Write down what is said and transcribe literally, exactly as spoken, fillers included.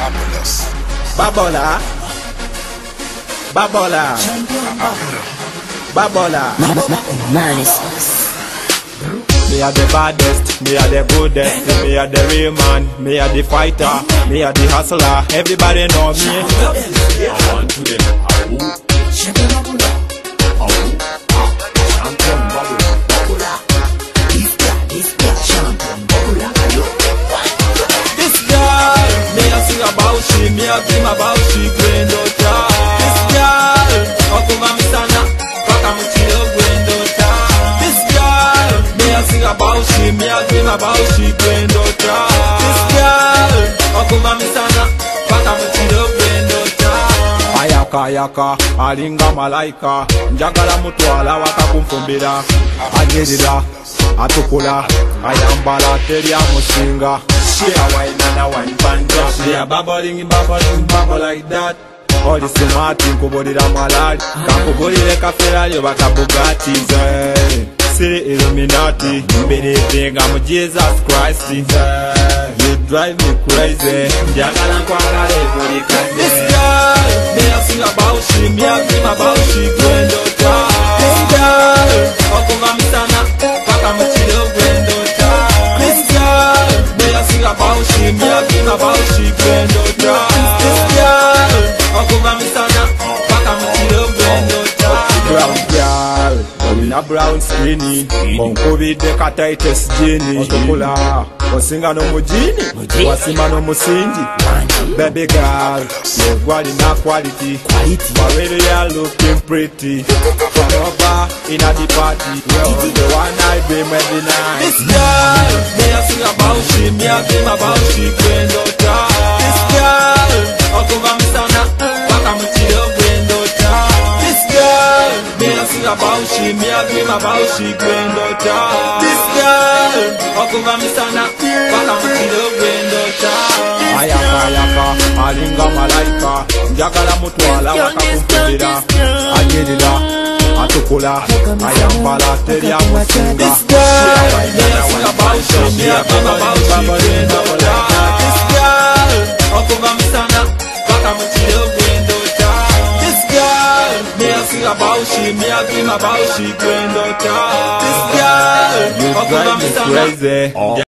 Babola, Babola, Babola. Me are the baddest, me are the goodest, me are the real man, me are the fighter, me are the hustler. Everybody know me. I want to them. Awu. Champion Babola. Awu. Champion Babola. Babola. This guy, this guy, champion Babola. This girl, me a sing about she, me a dream about she, granddaughter. This girl, okuma misana, paka mutilo granddaughter. This girl, me a sing about she, me a dream about she, granddaughter. This girl, okuma misana, paka mutilo granddaughter. Ayaka ayaka, alinga malaika, njagala mutwala wakakumfumbira, anyirira, atukula, ayambala teria musinga. She a wine and a wine banja. She a bubbling, bubbling, bubble like that. All this smart thing kubodi da malali. Kakubodi leka Ferrari baka Bugatti. See Illuminati. Believing I'm Jesus Christ. You drive me crazy. Jagala kwangale body kaze. This girl, me a sing about she, me a dream about she, granddaughter. This girl, okuma misana, paka mchilo granddaughter. This girl, me a sing about she, me a dream about she, granddaughter. This girl, okuma misana, paka mchilo granddaughter. Brown girl, in a brown skinny, Konkovi deka tightest genie. Otokula, osinga no mujini, wasima no musingi. Baby girl, you've got enough quality. But really you're looking pretty. From over in a the party, you're the one I dream every night. This girl, me a sing about she, me a dream about she, granddaughter. This girl, okuma misana, paka mutilo granddaughter. This girl, me a sing about she, me a dream about she, granddaughter. This girl, okuma misana, paka mutilo granddaughter. Ayaka ayaka, alinga malaika, njagala mutwala wakakumfumbira, anyirira, atukula, ayambala teria musinga. This girl, me a sing about she, me a dream about she, granddaughter. This girl, okuma misana, paka mutilo granddaughter. This girl, me a sing about she, me a dream about she, granddaughter. This girl, okuma misana.